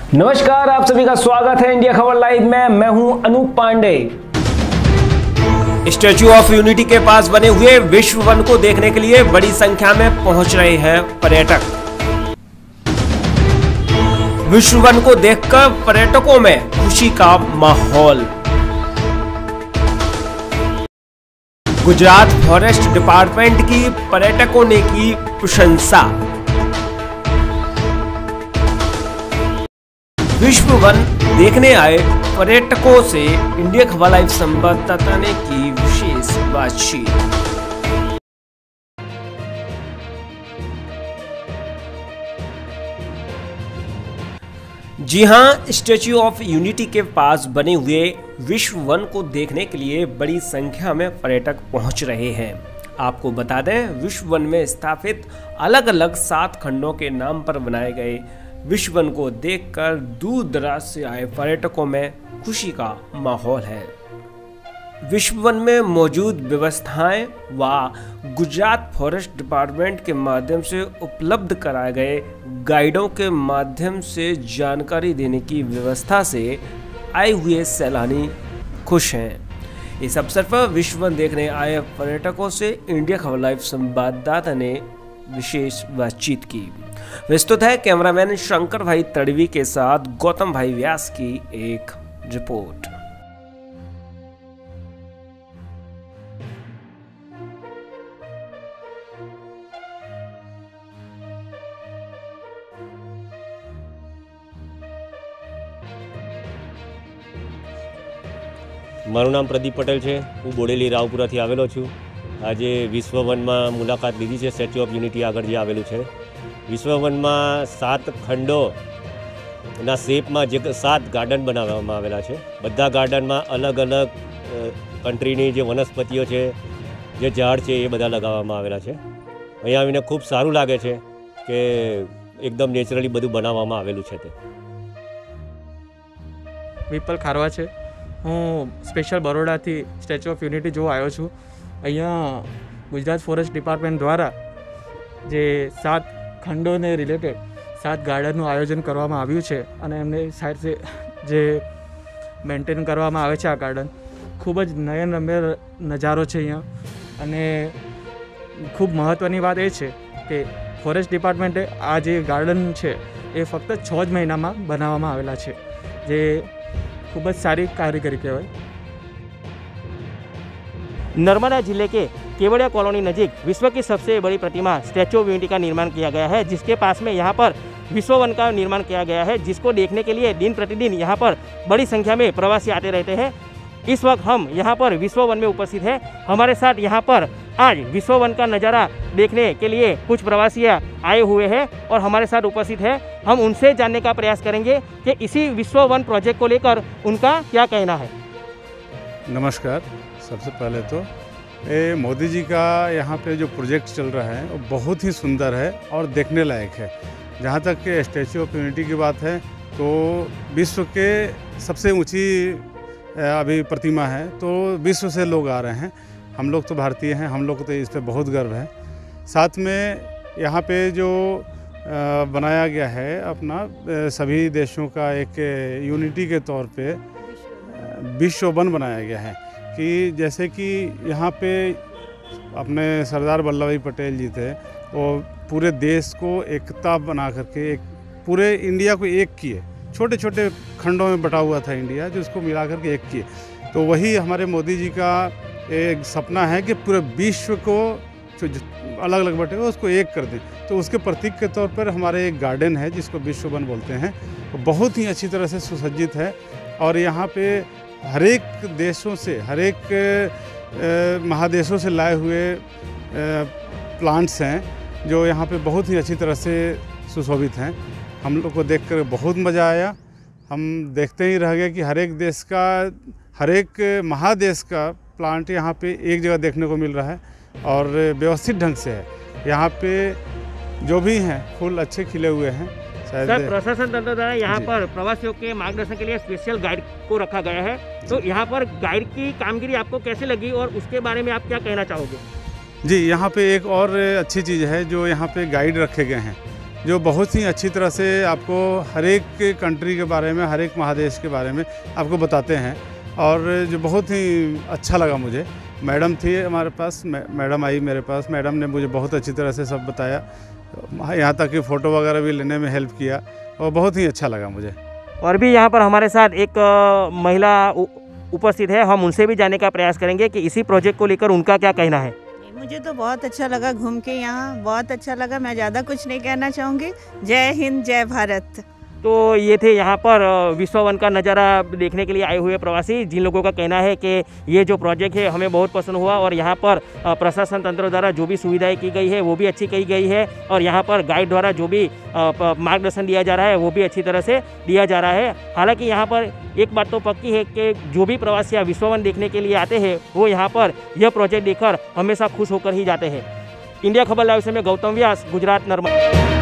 नमस्कार, आप सभी का स्वागत है इंडिया खबर लाइव में। मैं हूं Anoop Pandey. Statue of unity के पास बने हुए विश्व वन को देखने के लिए बड़ी संख्या में पहुंच रहे हैं पर्यटक। विश्व वन को देखकर पर्यटकों में खुशी का माहौल। गुजरात फॉरेस्ट डिपार्टमेंट की पर्यटकों ने की प्रशंसा। विश्व वन देखने आए पर्यटकों से इंडिया खबर लाइव संवाददाता ने की विशेष बातचीत। जी हां, स्टैच्यू ऑफ यूनिटी के पास बने हुए विश्व वन को देखने के लिए बड़ी संख्या में पर्यटक पहुंच रहे हैं। आपको बता दें, विश्व वन में स्थापित अलग अलग 7 खंडों के नाम पर बनाए गए विश्व वन को देखकर दूर दराज से आए पर्यटकों में खुशी का माहौल है। विश्व वन में मौजूद व्यवस्थाएं व गुजरात फॉरेस्ट डिपार्टमेंट के माध्यम से उपलब्ध कराए गए गाइडों के माध्यम से जानकारी देने की व्यवस्था से आए हुए सैलानी खुश हैं। इस अवसर पर विश्व वन देखने आए पर्यटकों से इंडिया खबर लाइव संवाददाता ने विशेष बातचीत की। विस्तृत है कैमरामैन शंकर भाई तड़वी के साथ गौतम भाई व्यास की एक रिपोर्ट। મારું નામ પ્રદીપ પટેલ છે। હું બોડેલી રાવપુરાથી આવેલો છું। આજે વિશ્વ વનમાં મુલાકાત લીધી છે। સ્ટેચ્યુ ઓફ યુનિટી આગળ જે આવેલું છે વિશ્વ વનમાં 7 ખંડોના શેપમાં જે 7 ગાર્ડન બનાવવામાં આવેલા છે। બધા ગાર્ડનમાં અલગ અલગ કન્ટ્રીની જે વનસ્પતિઓ છે, જે ઝાડ છે એ બધા લગાવવામાં આવેલા છે। અહીંયા આવીને ખૂબ સારું લાગે છે કે એકદમ નેચરલી બધું બનાવવામાં આવેલું છે। તે વિપલ ખારવા છે। હું સ્પેશિયલ બરોડાથી સ્ટેચ્યુ ઓફ યુનિટી જોવા આવ્યો છું। અહીંયા ગુજરાત ફોરેસ્ટ ડિપાર્ટમેન્ટ દ્વારા જે 7 ખંડોને રિલેટેડ 7 ગાર્ડનનું આયોજન કરવામાં આવ્યું છે અને એમને સાઈડ જે મેન્ટેન કરવામાં આવે છે આ ગાર્ડન ખૂબ જ નયનરમ્ય નજારો છે અહીંયા। અને ખૂબ મહત્ત્વની વાત એ છે કે ફોરેસ્ટ ડિપાર્ટમેન્ટે આ જે ગાર્ડન છે એ ફક્ત 6 જ મહિનામાં બનાવવામાં આવેલા છે, જે खूब सारी कारीगरी कहवाय। नर्मदा जिले के केवड़िया कॉलोनी नजीक विश्व की सबसे बड़ी प्रतिमा स्टैच्यू ऑफ यूनिटी का निर्माण किया गया है, जिसके पास में यहाँ पर विश्व वन का निर्माण किया गया है, जिसको देखने के लिए दिन प्रतिदिन यहाँ पर बड़ी संख्या में प्रवासी आते रहते हैं। इस वक्त हम यहाँ पर विश्व वन में उपस्थित हैं। हमारे साथ यहाँ पर आज विश्व वन का नज़ारा देखने के लिए कुछ प्रवासी आए हुए हैं और हमारे साथ उपस्थित है। हम उनसे जानने का प्रयास करेंगे कि इसी विश्व वन प्रोजेक्ट को लेकर उनका क्या कहना है। नमस्कार। सबसे पहले तो ये मोदी जी का यहाँ पे जो प्रोजेक्ट चल रहा है वो बहुत ही सुंदर है और देखने लायक है। जहाँ तक कि स्टैच्यू ऑफ यूनिटी की बात है तो विश्व के सबसे ऊंची अभी प्रतिमा है, तो विश्व से लोग आ रहे हैं। हम लोग तो भारतीय हैं, हम लोग को तो इस पर बहुत गर्व है। साथ में यहाँ पे जो बनाया गया है अपना सभी देशों का एक यूनिटी के तौर पे विश्व वन बनाया गया है कि जैसे कि यहाँ पे अपने सरदार वल्लभ भाई पटेल जी थे, वो पूरे देश को एकता बना करके एक पूरे इंडिया को एक किए। छोटे छोटे खंडों में बटा हुआ था इंडिया, जो उसको मिला करके एक किए। तो वही हमारे मोदी जी का एक सपना है कि पूरे विश्व को जो अलग अलग बटे हुए उसको एक कर दें। तो उसके प्रतीक के तौर पर हमारे एक गार्डन है जिसको विश्व वन बोलते हैं, तो बहुत ही अच्छी तरह से सुसज्जित है। और यहाँ पे हर एक देशों से, हर एक महादेशों से लाए हुए प्लांट्स हैं जो यहाँ पे बहुत ही अच्छी तरह से सुशोभित हैं। हम लोग को देखकर बहुत मज़ा आया। हम देखते ही रह गए कि हर एक देश का, हर एक महादेश का प्लांट यहाँ पे एक जगह देखने को मिल रहा है और व्यवस्थित ढंग से है। यहाँ पे जो भी हैं फूल अच्छे खिले हुए हैं। सर, प्रशासन तंत्र द्वारा यहाँ पर प्रवासियों के मार्गदर्शन के लिए स्पेशल गाइड को रखा गया है, तो यहाँ पर गाइड की कामगिरी आपको कैसे लगी और उसके बारे में आप क्या कहना चाहोगे? जी, यहाँ पे एक और अच्छी चीज़ है जो यहाँ पे गाइड रखे गए हैं। जो बहुत ही अच्छी तरह से आपको हर एक कंट्री के बारे में, हर एक महादेश के बारे में आपको बताते हैं, और जो बहुत ही अच्छा लगा मुझे। मैडम थी हमारे पास, मैडम आई मेरे पास, मैडम ने मुझे बहुत अच्छी तरह से सब बताया, यहाँ तक कि फ़ोटो वगैरह भी लेने में हेल्प किया, और बहुत ही अच्छा लगा मुझे। और भी यहाँ पर हमारे साथ एक महिला उपस्थित है, हम उनसे भी जानने का प्रयास करेंगे कि इसी प्रोजेक्ट को लेकर उनका क्या कहना है। मुझे तो बहुत अच्छा लगा घूम के, यहाँ बहुत अच्छा लगा। मैं ज़्यादा कुछ नहीं कहना चाहूँगी। जय हिंद, जय भारत। तो ये थे यहाँ पर विश्व वन का नज़ारा देखने के लिए आए हुए प्रवासी, जिन लोगों का कहना है कि ये जो प्रोजेक्ट है हमें बहुत पसंद हुआ, और यहाँ पर प्रशासन तंत्र द्वारा जो भी सुविधाएं की गई है वो भी अच्छी की गई है, और यहाँ पर गाइड द्वारा जो भी मार्गदर्शन दिया जा रहा है वो भी अच्छी तरह से दिया जा रहा है। हालांकि यहाँ पर एक बात तो पक्की है कि जो भी प्रवासी यहाँ विश्व वन देखने के लिए आते हैं वो यहाँ पर यह प्रोजेक्ट देखकर हमेशा खुश होकर ही जाते हैं। इंडिया खबर लाइव से मैं गौतम व्यास, गुजरात, नर्मदा।